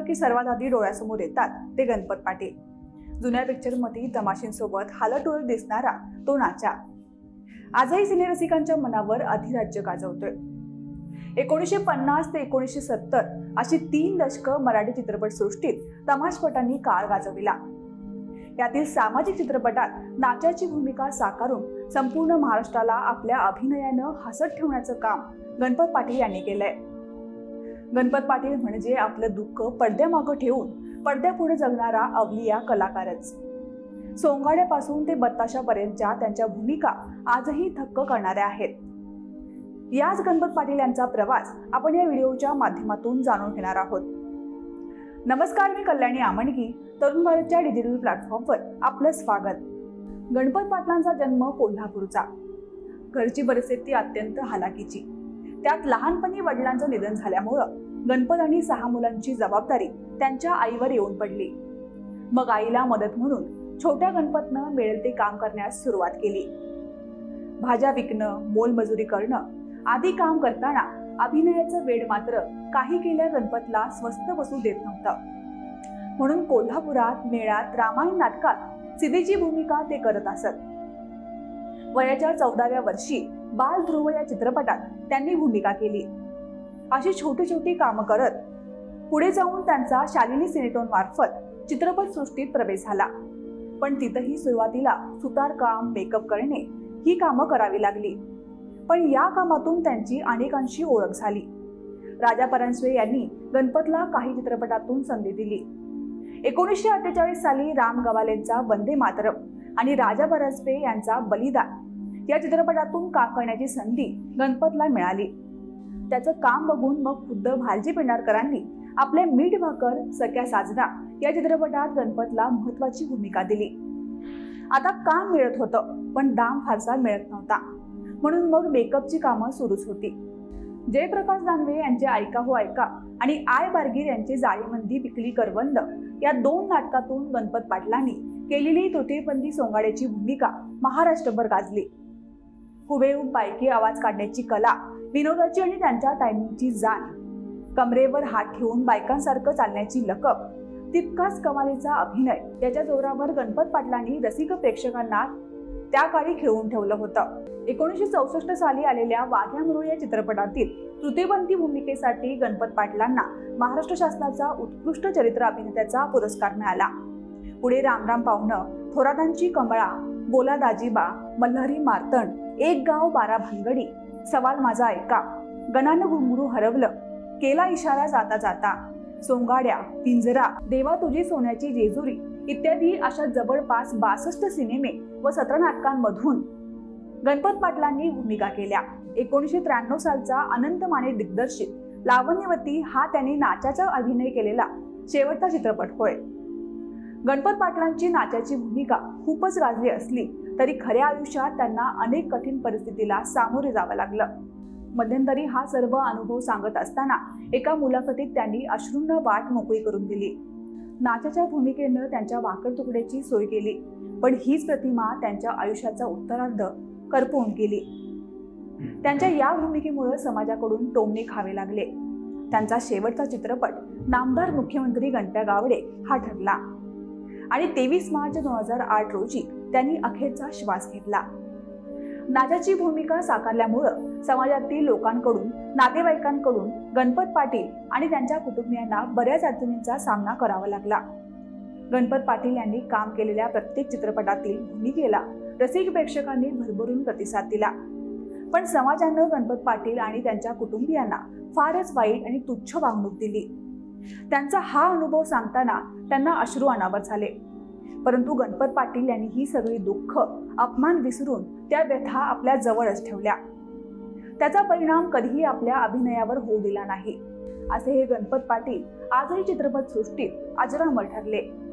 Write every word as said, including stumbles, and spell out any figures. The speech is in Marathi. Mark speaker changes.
Speaker 1: की सर्वात आधी डोळ्यासमोर येतात ते गणपत पाटील। जुन्या पिक्चरमध्ये तमाशींसोबत हालटोल दिसणारा तो नाचा आजही सिनेरसिकांच्या मनावर अधिराज्य गाजवतोय। एकोणीसशे पन्नास ते एकोणीसशे सत्तर अशी तीन दशकं मराठी चित्रपटसृष्टीत तमाशपटांनी काळ गाजविला। यातील सामाजिक चित्रपटात नाचाची भूमिका साकारून संपूर्ण महाराष्ट्राला आपल्या अभिनयानं हसत ठेवण्याचं काम गणपत पाटील यांनी केलंय। गणपत पाटील म्हणजे आपलं दुःख पडद्यामागं ठेवून पडद्यापुढे जगणारा अवलिया कलाकारच। सोंगाड्यापासून ते बत्ताशापर्यंतच्या त्यांच्या भूमिका आजही थक्क करणाऱ्या आहेत। याच गणपत पाटील यांचा प्रवास आपण या व्हिडिओच्या माध्यमातून जाणून घेणार आहोत। नमस्कार, मी कल्याणी आमणगी, तरुण भारतच्या डिजिटल प्लॅटफॉर्मवर आपलं स्वागत। गणपत पाटलांचा जन्म कोल्हापूरचा। घरची परिस्थिती अत्यंत हालाकीची। त्यात लहानपणी वडिलांचं निधन झाल्यामुळं गणपत आणि सहा मुलांची जबाबदारी त्यांच्या आईवर येऊन पडली। मग आईला मदत म्हणून छोट्या गणपतनं मिळेल ते काम करण्यास सुरुवात केली। भाज्या विकणं, मोलमजुरी करणं आदी काम करताना अभिनयाचं वेड मात्र काही केल्या गणपतला स्वस्थ बसू देत नव्हतं। म्हणून कोल्हापुरात, मेळ्यात, रामायण नाटकात सीतेची भूमिका ते करत असत। वयाच्या चौदाव्या वर्षी बाल ध्रुव या चित्रपटात त्यांनी भूमिका केली। अशी छोटी छोटी कामं करत पुढे जाऊन त्यांचा शालिनी सिनेटोन मार्फत चित्रपट सृष्टीत प्रवेश झाला। पण तिथंही सुरुवातीला सुतारकाम, मेकअप करणे ही कामं करावी लागली। पण या कामातून त्यांची अनेकांशी ओळख झाली। राजा परांजपे यांनी गणपतला काही चित्रपटातून संधी दिली। एकोणीसशे अठ्ठेचाळीस साली राम गवालेंचा वंदे मातरम आणि राजा परांजपे यांचा बलिदान या चित्रपटातून काम करण्याची संधी गणपतला मिळाली। त्याचं काम बघून मग खुद्द भालजी पेंढारकरांनी आपल्या मीठ भाकर सख्या साजना या चित्रपटात गणपतला महत्वाची भूमिका दिली। आता काम मिळत होतं, पण दाम फारसा मिळत नव्हता। म्हणून मग मेकअपची कामं सुरूच होती। जयप्रकाश दानवे यांचे ऐका हो ऐका आणि आय बारगीर यांचे जाळीमंदी पिकली करवंद या दोन नाटकातून गणपत पाटलांनी केलेली तृतीयपंथी सोंगाड्याची भूमिका महाराष्ट्रभर गाजली। हुबेहूब बायकी आवाज काढण्याची कला, विनोदाची आणि त्यांच्या टायमिंगची जाण, कमरेवर हात ठेवून बायकांसारखं चालण्याची लकब, तितकाच कमालीचा अभिनय याच्या जोरावर गणपत पाटलांनी रसिक प्रेक्षकांना त्या काळी खेळून ठेवलं होतं। एकोणीसशे चौसष्ट साली आलेल्या वाघ्या मुरळी या चित्रपटातील तृतीयपंथी भूमिकेसाठी गणपत पाटलांना महाराष्ट्र शासनाचा उत्कृष्ट चरित्र अभिनेत्याचा पुरस्कार मिळाला। पुढे रामराम पाहुणं, थोरातांची कमळा, बोला दाजीबा, मल्हारी मार्तंड, एक गाव बारा भानगडी, सवाल माझा ऐका, गणानं घुंगरू हरवलं, केला इशारा जाता जाता, सोंगाड्या, पिंजरा, देवा तुझी सोन्याची जेजुरी इत्यादी अशा जवळपास बासष्ट सिनेमे व सतरा नाटकांमधून गणपत पाटलांनी भूमिका केल्या। एकोणीसशे त्र्याण्णव सालचा अनंत माने दिग्दर्शित लावण्यवती हा त्यांनी नाचाचा अभिनय केलेला शेवटचा चित्रपट होय। गणपत पाटलांची नाचाची भूमिका खूपच गाजली असली तरी खऱ्या आयुष्यात त्यांना अनेक कठीण परिस्थितीला सामोरे जावं लागलं। मध्यंतरी हा सर्व अनुभव सांगत असताना एका मुलाखतीत त्यांनी अश्रूंना वाट मोकळी करून दिली। नाचाच्या भूमिकेनं त्यांच्या वाकड तुकड्याची सोय केली, पण हीच प्रतिमा त्यांच्या आयुष्याचा उत्तरार्ध करपवून गेली। त्यांच्या या भूमिकेमुळे समाजाकडून टोमणे खावे लागले। त्यांचा शेवटचा चित्रपट नामदार मुख्यमंत्री गणप्या गावडे हा ठरला आणि तेवीस मार्च दोन हजार आठ रोजी त्यांनी अखेरचा श्वास घेतला। नाचाची भूमिका साकारल्यामुळं समाजातील लोकांकडून, नातेवाईकांकडून गणपत पाटील आणि त्यांच्या कुटुंबियांना बऱ्याच अडचणींचा सामना करावा लागला। गणपत पाटील यांनी काम केलेल्या प्रत्येक चित्रपटातील भूमिकेला रसिक प्रेक्षकांनी भरभरून प्रतिसाद दिला। पण समाजानं गणपत पाटील आणि त्यांच्या कुटुंबियांना फारच वाईट आणि तुच्छ वागणूक दिली। त्यांचा हा अनुभव सांगताना त्यांना अश्रू अनावर झाले। परंतु गणपत पाटील यांनी ही सगळी दुःख, अपमान विसरून त्या व्यथा आपल्या जवळच ठेवल्या। त्याचा परिणाम कधीही आपल्या अभिनयावर होऊ दिला नाही। असे हे गणपत पाटील आजही चित्रपट सृष्टीत अजरामर ठरले।